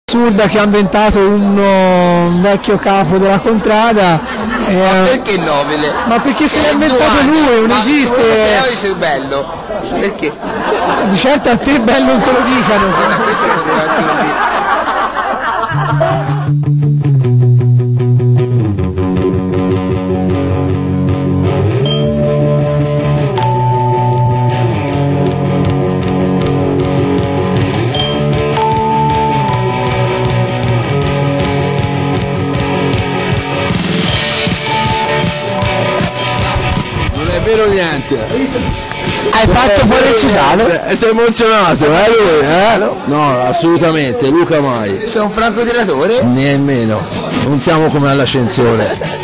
assurda che ha inventato un vecchio capo della contrada. Ma perché nobile? Ma perché se l'ha inventato lui, non esiste. Se sei bello, perché? Di certo a te bello non te lo dicano. Questo poteva anche non dire. Vero niente. Hai fatto fuori recitato? Sei emozionato, lui? No, assolutamente, Luca mai. Sei un francotiratore? Nemmeno, non siamo come all'ascensione.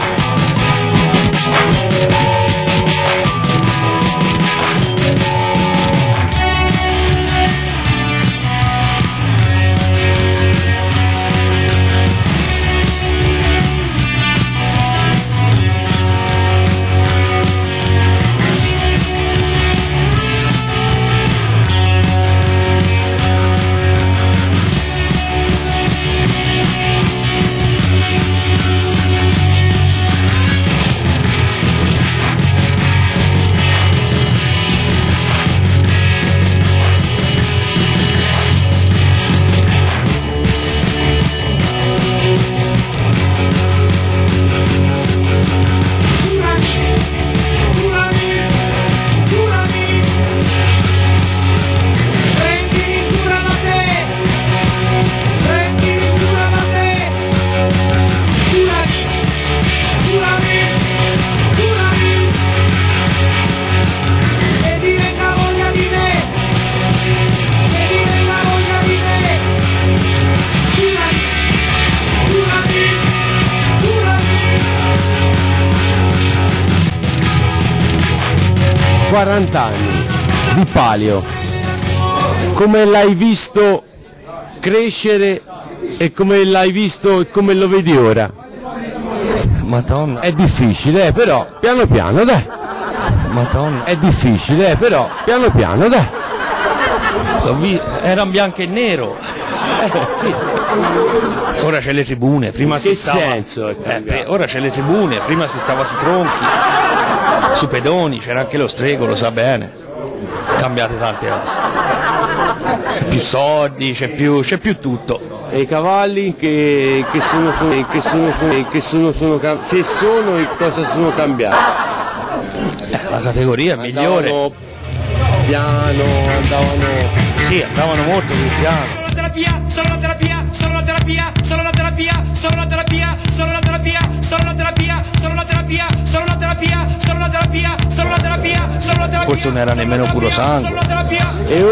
Anni di Palio, come l'hai visto crescere e come l'hai visto e come lo vedi ora? Madonna. È difficile, però piano piano dai. Madonna. È difficile, però piano piano dai. Era in bianco e nero. Sì. Ora c'è le tribune, prima si stava. Che senso? Ora c'è le tribune, prima si stava su tronchi, su pedoni, c'era anche lo strego, lo sa bene. Cambiate tante cose. C'è più soldi, c'è più tutto. E i cavalli che sono se sono e cosa sono cambiati? La categoria è migliore. Piano, andavano molto più piano. Solo la terapia, solo la terapia, solo la terapia, solo la terapia, solo la terapia, solo la terapia, solo la terapia, solo la terapia, solo la terapia, solo la terapia, solo la terapia. Forse non era nemmeno puro sangue. E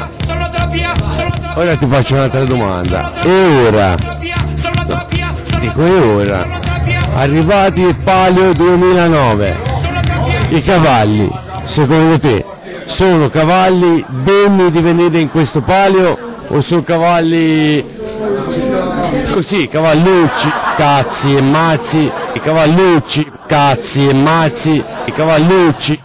ora ti faccio un'altra domanda. E ora? Dico e ora? Arrivati il Palio 2009, i cavalli, secondo te, sono cavalli degni di venire in questo palio o sono cavalli così, cavallucci, cazzi e mazzi, i cavallucci, cazzi e mazzi, i cavallucci?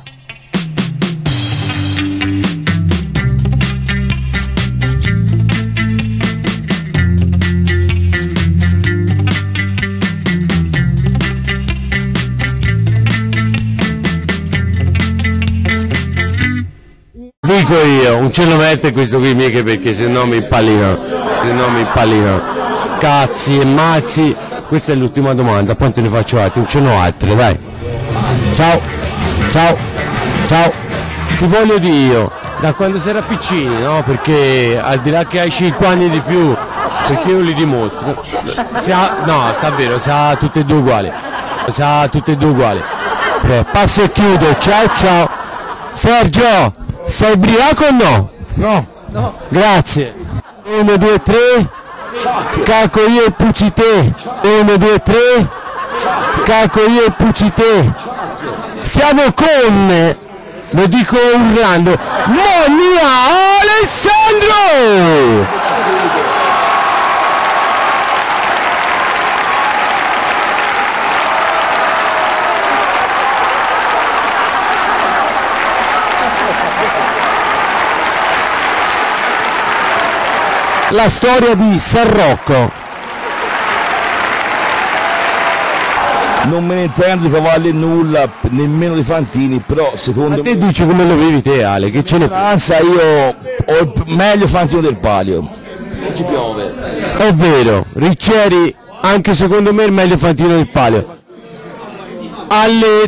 Dico io, un ce lo mette questo qui mica perché se no mi impallino, cazzi e mazzi. Questa è l'ultima domanda, poi te ne faccio altri, non ce n'ho altre, dai. Ciao, ti voglio dire io, da quando si era piccini, no? Perché al di là che hai 5 anni di più, perché io li dimostro, no, sta vero, siamo tutte e due uguali, passo e chiudo, ciao. Sergio, sei ubriaco o no? No. Grazie. 1, 2, 3. Cacco io e pucci te. 1, 2, 3. Cacco io e pucci te. Siamo con, lo dico urlando, Monia Alessandro! la storia di San Rocco. Non me ne intendo di cavalli nulla, nemmeno di fantini, però secondo A te me... dici come lo vivi te, Ale, che ce ne fai? Anzi, io ho il meglio fantino del palio. Non ci piove. È vero, Riccieri anche secondo me è il meglio fantino del palio. Alle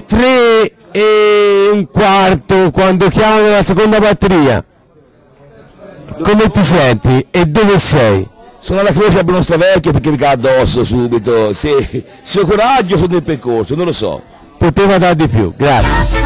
3:15 quando chiamano la seconda batteria, come ti senti e dove sei? Sono alla croce a Nostra Vecchia perché mi cado addosso subito. Se ho coraggio sono nel percorso, non lo so. Poteva dar di più, grazie.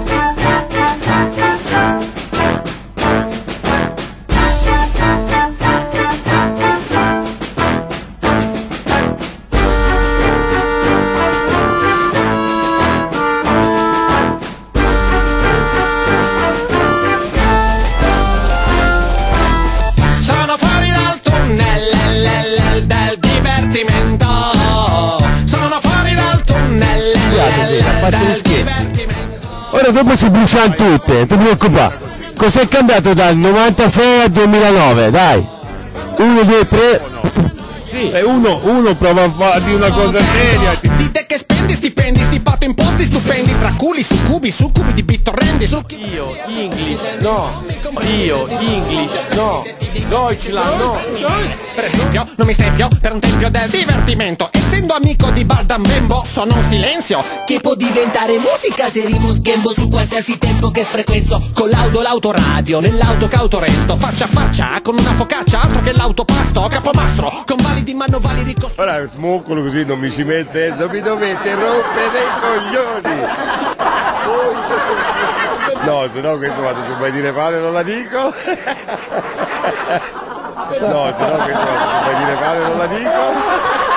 Ora dopo si bruciano tutte, non ti preoccupare. Cos'è cambiato dal 96 al 2009? Dai. 1, 2, 3. Sì. Uno prova a farti una cosa seria. Dite che spendi stipendi, stipato imposti stupendi, tra culi, succubi di bittorrendi, Io, English, no. Deutschland, no. Per esempio, non mi stempio per un tempio del divertimento. Essendo amico di Baldan Bembo, sono un silenzio che può diventare musica se rimusghembo su qualsiasi tempo che frequenzo. con l'autoradio, nell'auto cauto resto, faccia a faccia con una focaccia, altro che l'autopasto, capomastro, con validi manovali ricostruiti. Ora smoccolo così non mi ci mette, non mi dovete rompere i coglioni. No, se no questo vado su mai dire male non la dico. No, se no questo vado su mai dire male non la dico.